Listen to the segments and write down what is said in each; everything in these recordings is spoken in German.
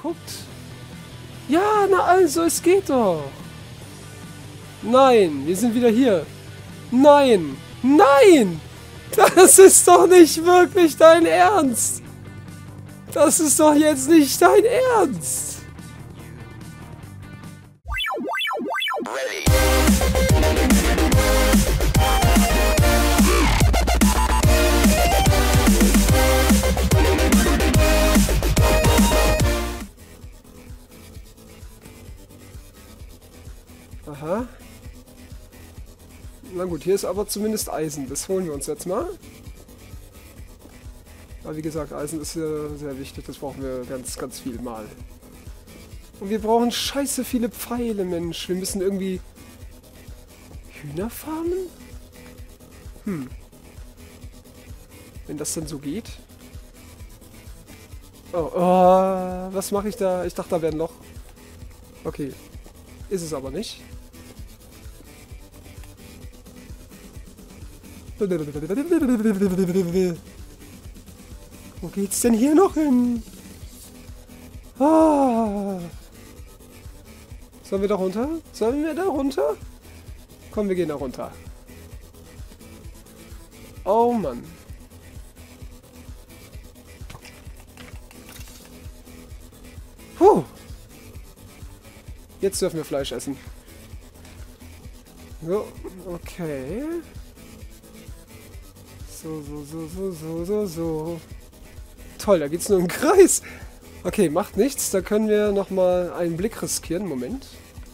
geguckt? Ja, na also, es geht doch. Nein, wir sind wieder hier. Nein, nein! Das ist doch nicht wirklich dein Ernst. Das ist doch jetzt nicht dein Ernst. Aha. Na gut, hier ist aber zumindest Eisen. Das holen wir uns jetzt mal. Aber wie gesagt, Eisen ist sehr wichtig. Das brauchen wir ganz, ganz viel mal. Und wir brauchen scheiße viele Pfeile, Mensch. Wir müssen irgendwie Hühner farmen? Wenn das denn so geht. Oh, was mache ich da? Ich dachte, da wäre ein Loch. Okay. Ist es aber nicht. Wo geht's denn hier noch hin? Ah. Sollen wir da runter? Sollen wir da runter? Komm, wir gehen da runter. Oh Mann. Puh. Jetzt dürfen wir Fleisch essen. So, okay. So. Toll, da geht's nur im Kreis. Okay, macht nichts. Da können wir nochmal einen Blick riskieren. Moment.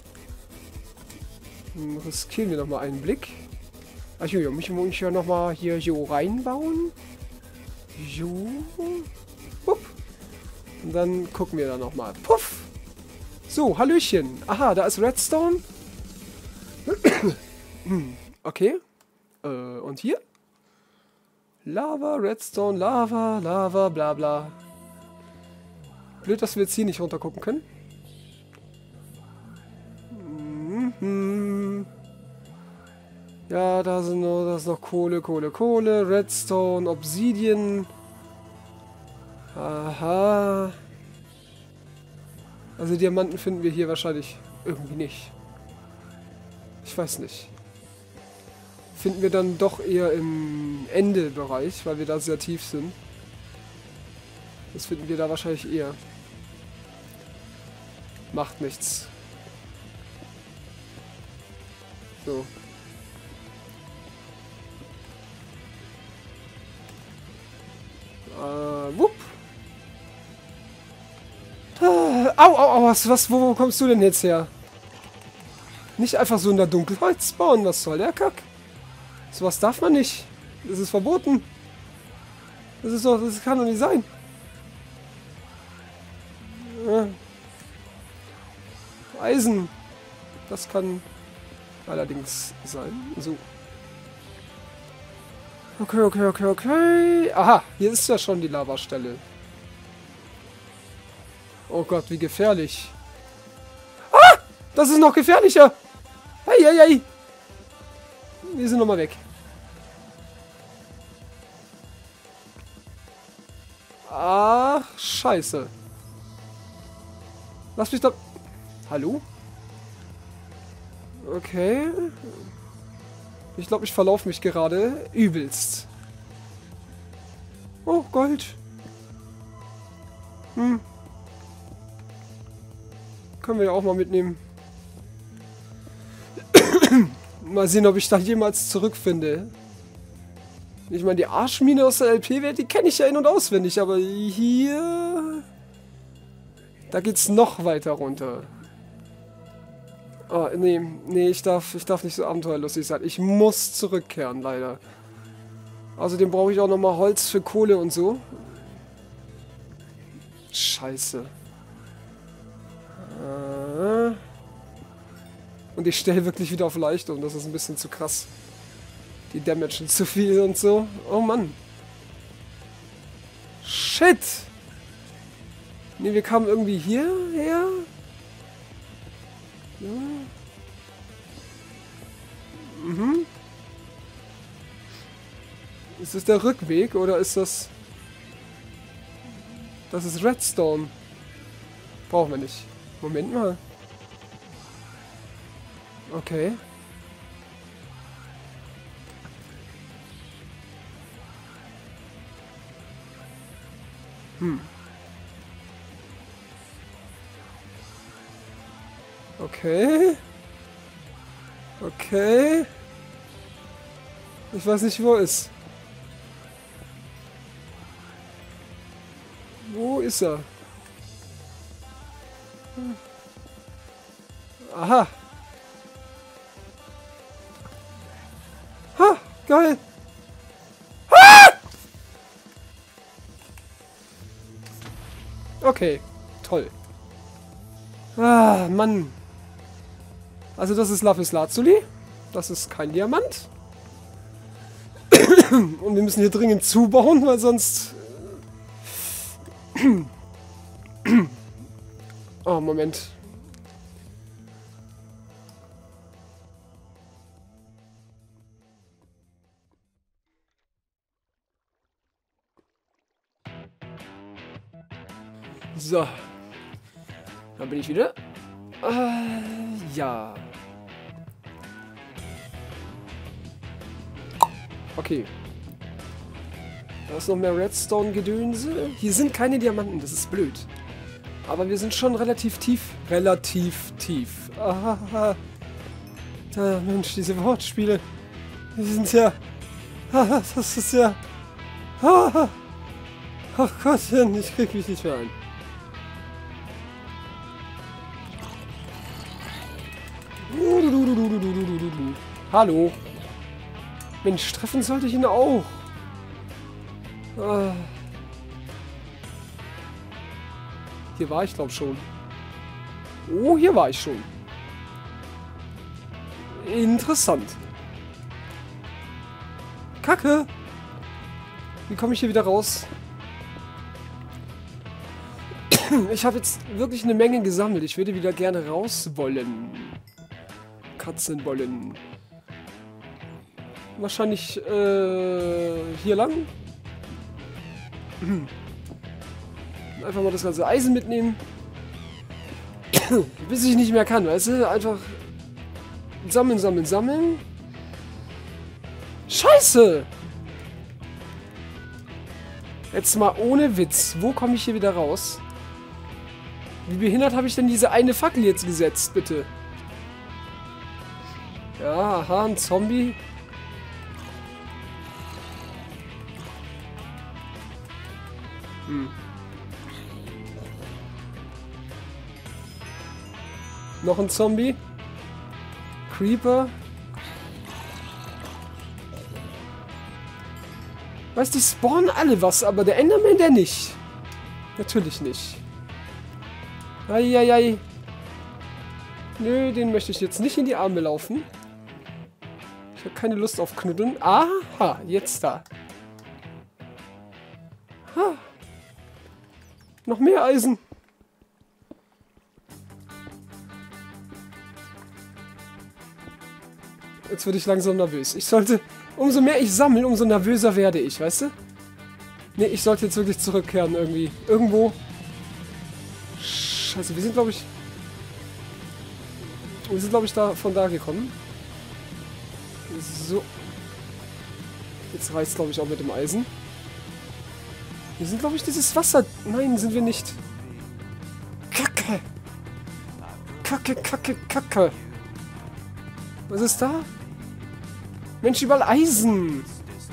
Riskieren wir nochmal einen Blick. Ach jo, müssen wir uns ja nochmal hier so reinbauen. So. Puff. Und dann gucken wir da nochmal. Puff. So, Hallöchen. Aha, da ist Redstone. Okay. Und hier? Lava, Redstone, Lava, Lava, bla bla. Blöd, dass wir jetzt hier nicht runter gucken können. Ja, da ist noch Kohle, Redstone, Obsidian. Aha. Also Diamanten finden wir hier wahrscheinlich irgendwie nicht. Ich weiß nicht. Finden wir dann doch eher im Ende-Bereich, weil wir da sehr tief sind. Das finden wir da wahrscheinlich eher. Macht nichts. So. Wupp. Au, wo kommst du denn jetzt her? Nicht einfach so in der Dunkelheit spawnen, was soll der Kack? Sowas darf man nicht. Das ist verboten. Das kann doch nicht sein. Ja. Eisen. Das kann allerdings sein. So. Okay. Aha, hier ist ja schon die Lavastelle. Oh Gott, wie gefährlich. Ah! Das ist noch gefährlicher. Hey. Wir sind nochmal weg. Ach, scheiße. Lass mich da... Hallo? Okay. Ich glaube, ich verlaufe mich gerade übelst. Oh, Gold. Können wir ja auch mal mitnehmen. Mal sehen, ob ich da jemals zurückfinde. Ich meine, die Arschmine aus der LP-Welt, die kenne ich ja in- und auswendig, aber hier... Da geht's noch weiter runter. Oh, nee, ich darf nicht so abenteuerlustig sein. Ich muss zurückkehren, leider. Außerdem brauche ich auch nochmal Holz für Kohle und so. Scheiße. Und ich stelle wirklich wieder auf leicht um. Das ist ein bisschen zu krass. Die damagen zu viel und so. Oh Mann. Shit. Ne, wir kamen irgendwie hierher. Ja. Ist das der Rückweg oder ist das... Das ist Redstone. Brauchen wir nicht. Moment mal. Okay. Okay. Okay. Ich weiß nicht, wo er ist. Wo ist er? Aha. Ha, geil. Ah! Okay, toll. Ah, Mann. Also das ist Lapis Lazuli. Das ist kein Diamant. Und wir müssen hier dringend zubauen, weil sonst... Oh, Moment. So. Dann bin ich wieder. Ja. Okay. Da ist noch mehr Redstone-Gedönse. Hier sind keine Diamanten, das ist blöd. Aber wir sind schon relativ tief. Relativ tief. Ah, Mensch, diese Wortspiele. Die sind ja... Das ist ja... Ach Gottchen, ich krieg mich nicht mehr ein. Hallo. Mensch, treffen sollte ich ihn auch. Hier war ich, glaube schon. Oh, hier war ich schon. Interessant. Kacke. Wie komme ich hier wieder raus? Ich habe jetzt wirklich eine Menge gesammelt. Ich würde wieder gerne raus wollen. Katzen wollen. Wahrscheinlich hier lang. Einfach mal das ganze Eisen mitnehmen. Bis ich nicht mehr kann, weißt du? Einfach sammeln, sammeln, sammeln. Scheiße! Jetzt mal ohne Witz. Wo komme ich hier wieder raus? Wie behindert habe ich denn diese eine Fackel jetzt gesetzt, bitte? Ja, aha, ein Zombie. Noch ein Zombie. Creeper. Weißt du, die spawnen alle was, aber der Enderman, der nicht. Natürlich nicht. Eieiei. Nö, den möchte ich jetzt nicht in die Arme laufen. Ich habe keine Lust auf Knuddeln. Aha, jetzt da. Ha. Noch mehr Eisen. Jetzt werde ich langsam nervös. Ich sollte... Umso mehr ich sammle, umso nervöser werde ich, weißt du? Ne, ich sollte jetzt wirklich zurückkehren irgendwie. Irgendwo... Scheiße, wir sind, glaube ich... Wir sind, glaube ich, von da gekommen. So. Jetzt reißt, glaube ich, auch mit dem Eisen. Wir sind, glaube ich, dieses Wasser... Nein, sind wir nicht. Kacke. Kacke, Kacke, Kacke. Was ist da? Mensch, überall Eisen.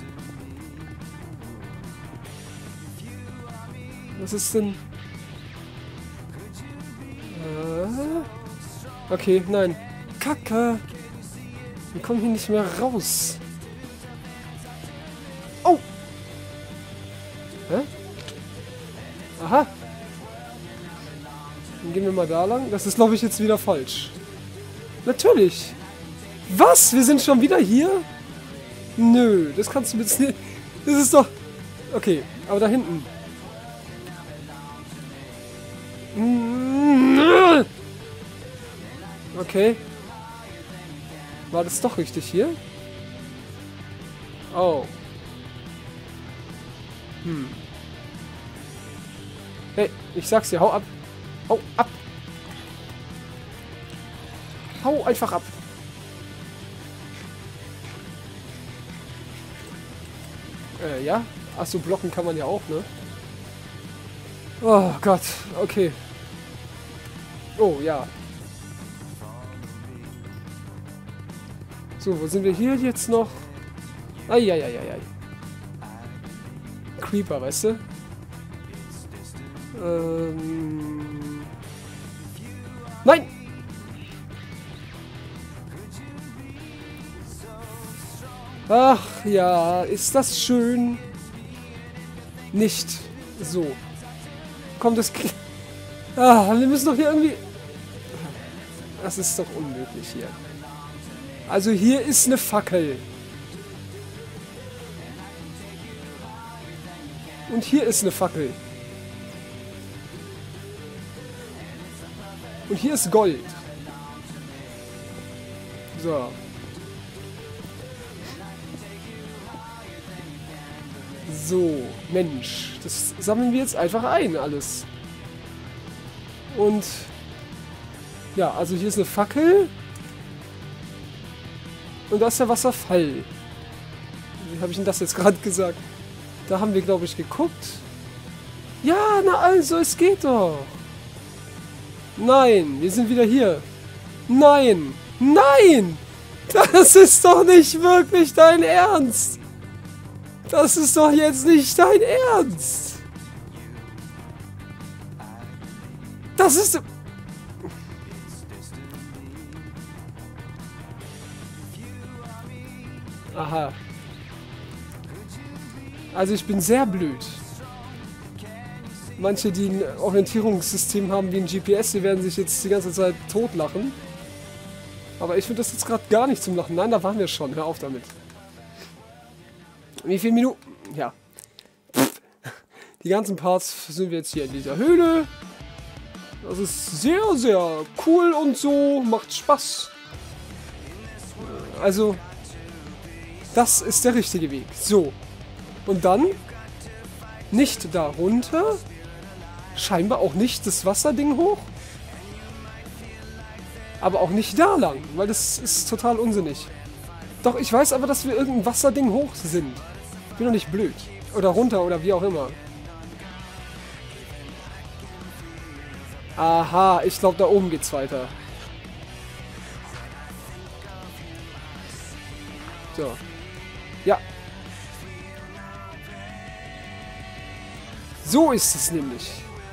Was ist denn... Okay, nein. Kacke. Wir kommen hier nicht mehr raus. Oh! Hä? Aha. Dann gehen wir mal da lang. Das ist, glaube ich, jetzt wieder falsch. Natürlich. Was? Wir sind schon wieder hier? Nö, das kannst du jetzt nicht... Das ist doch... Okay, aber da hinten. Okay. War das doch richtig hier? Oh. Hey, ich sag's dir, hau ab. Hau ab. Hau einfach ab. Ja. Achso, blocken kann man ja auch, ne? Oh Gott, okay. Oh, ja. So, wo sind wir hier jetzt noch? Eieieiei. Creeper, weißt du? Nein! Ach ja, ist das schön. Nicht so. Kommt das... wir müssen doch hier irgendwie... Das ist doch unmöglich hier. Also hier ist eine Fackel. Und hier ist eine Fackel. Und hier ist Gold. So. So, Mensch. Das sammeln wir jetzt einfach ein, alles. Und... Ja, also hier ist eine Fackel. Und da ist der Wasserfall. Wie habe ich denn das jetzt gerade gesagt? Da haben wir, glaube ich, geguckt. Ja, na also, es geht doch. Nein, wir sind wieder hier. Nein, nein! Das ist doch nicht wirklich dein Ernst. Das ist doch jetzt nicht dein Ernst. Das ist... Aha. Also ich bin sehr blöd. Manche, die ein Orientierungssystem haben wie ein GPS, die werden sich jetzt die ganze Zeit totlachen. Aber ich finde das jetzt gerade gar nicht zum Lachen. Nein, da waren wir schon. Hör auf damit. Wie viele Minuten? Ja. Die ganzen Parts sind wir jetzt hier in dieser Höhle. Das ist sehr, sehr cool und so. Macht Spaß. Also... Das ist der richtige Weg. So. Und dann nicht da runter. Scheinbar auch nicht das Wasserding hoch. Aber auch nicht da lang, weil das ist total unsinnig. Doch, ich weiß aber, dass wir irgendein Wasserding hoch sind. Ich bin doch nicht blöd. Oder runter oder wie auch immer. Aha, ich glaube, da oben geht's weiter. So. Ja. So ist es nämlich.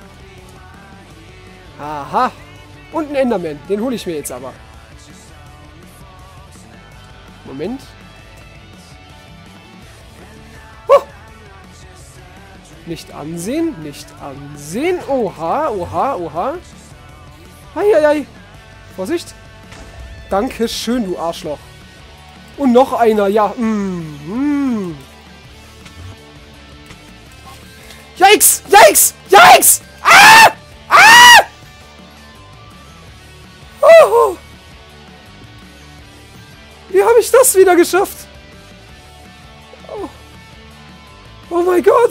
Aha. Und ein Enderman. Den hole ich mir jetzt aber. Moment. Huh. Nicht ansehen. Nicht ansehen. Oha, oha, oha. Eieiei. Vorsicht. Dankeschön, du Arschloch. Und noch einer, ja. Yikes! Yikes! Yikes! Ah! Ah! Oh. Wie habe ich das wieder geschafft? Oh, oh mein Gott!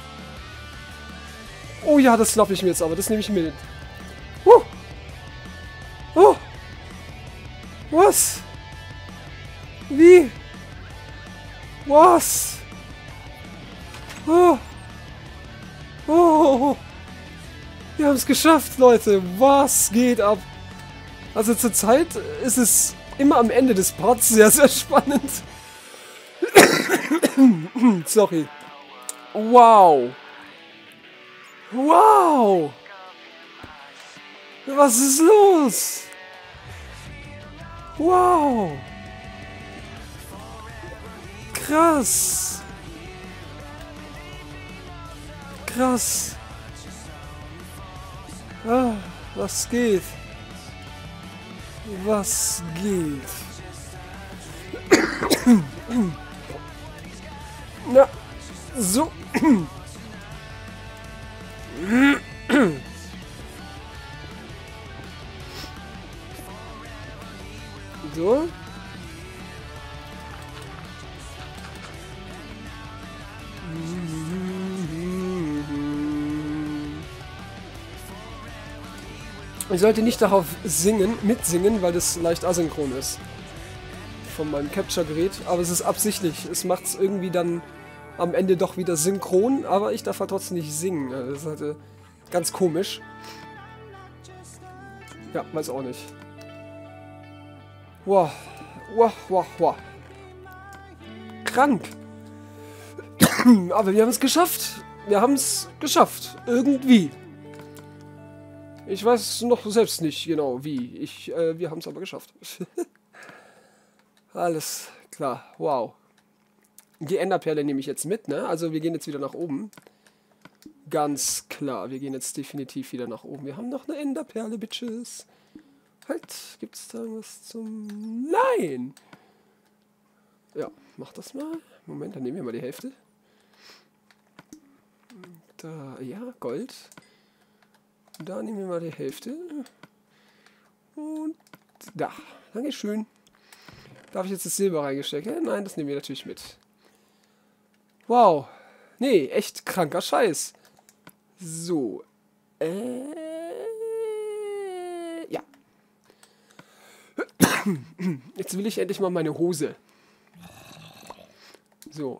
Oh ja, das schnappe ich mir jetzt aber. Das nehme ich mit. Oh! Was? Wie? Was? Oh. Oh. Wir haben es geschafft, Leute. Was geht ab? Also zurzeit ist es immer am Ende des Parts sehr, sehr spannend. Sorry. Wow. Wow. Was ist los? Wow. Krass. Krass. Ah, was geht? Was geht? Na, so. So. Ich sollte nicht darauf mitsingen, weil das leicht asynchron ist. Von meinem Capture-Gerät. Aber es ist absichtlich. Es macht es irgendwie dann am Ende doch wieder synchron, aber ich darf halt trotzdem nicht singen. Das ist halt ganz komisch. Ja, weiß auch nicht. Wow. Wow, wow, wow. Krank. Aber wir haben es geschafft. Wir haben es geschafft. Irgendwie. Ich weiß noch selbst nicht genau wie. Wir haben es aber geschafft. Alles klar. Wow. Die Enderperle nehme ich jetzt mit, ne? Also wir gehen jetzt wieder nach oben. Ganz klar. Wir gehen jetzt definitiv wieder nach oben. Wir haben noch eine Enderperle, Bitches. Halt. Gibt es da was zum... Nein! Ja, mach das mal. Moment, dann nehmen wir mal die Hälfte. Da, ja, Gold. Da nehmen wir mal die Hälfte. Und da. Dankeschön. Darf ich jetzt das Silber reingestecken? Nein, das nehmen wir natürlich mit. Wow. Nee, echt kranker Scheiß. So. Ja. Jetzt will ich endlich mal meine Hose. So.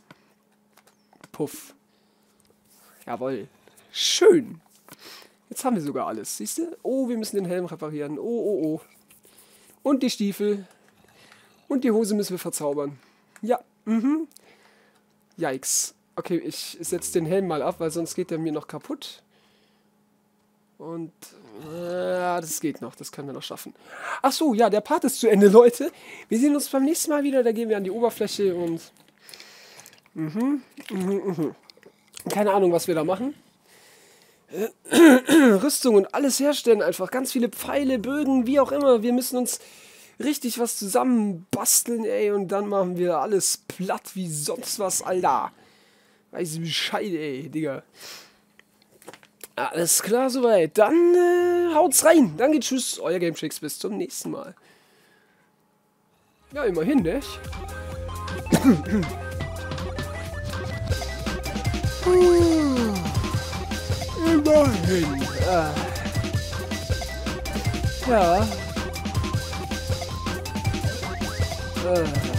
Puff. Jawohl. Schön. Jetzt haben wir sogar alles. Siehst du? Oh, wir müssen den Helm reparieren. Oh, oh, oh. Und die Stiefel. Und die Hose müssen wir verzaubern. Ja. Mhm. Yikes. Okay, ich setze den Helm mal ab, weil sonst geht der mir noch kaputt. Und das geht noch. Das können wir noch schaffen. Ach so, ja, der Part ist zu Ende, Leute. Wir sehen uns beim nächsten Mal wieder. Da gehen wir an die Oberfläche und... Keine Ahnung, was wir da machen. Rüstung und alles herstellen einfach. Ganz viele Pfeile, Bögen, wie auch immer. Wir müssen uns richtig was zusammenbasteln, ey. Und dann machen wir alles platt wie sonst was, Alter. Weiß ich Bescheid, ey, Digga. Alles klar soweit. Dann haut's rein. Danke, tschüss. Euer Gametricks. Bis zum nächsten Mal. Ja, immerhin, ne? Immerhin. Ja.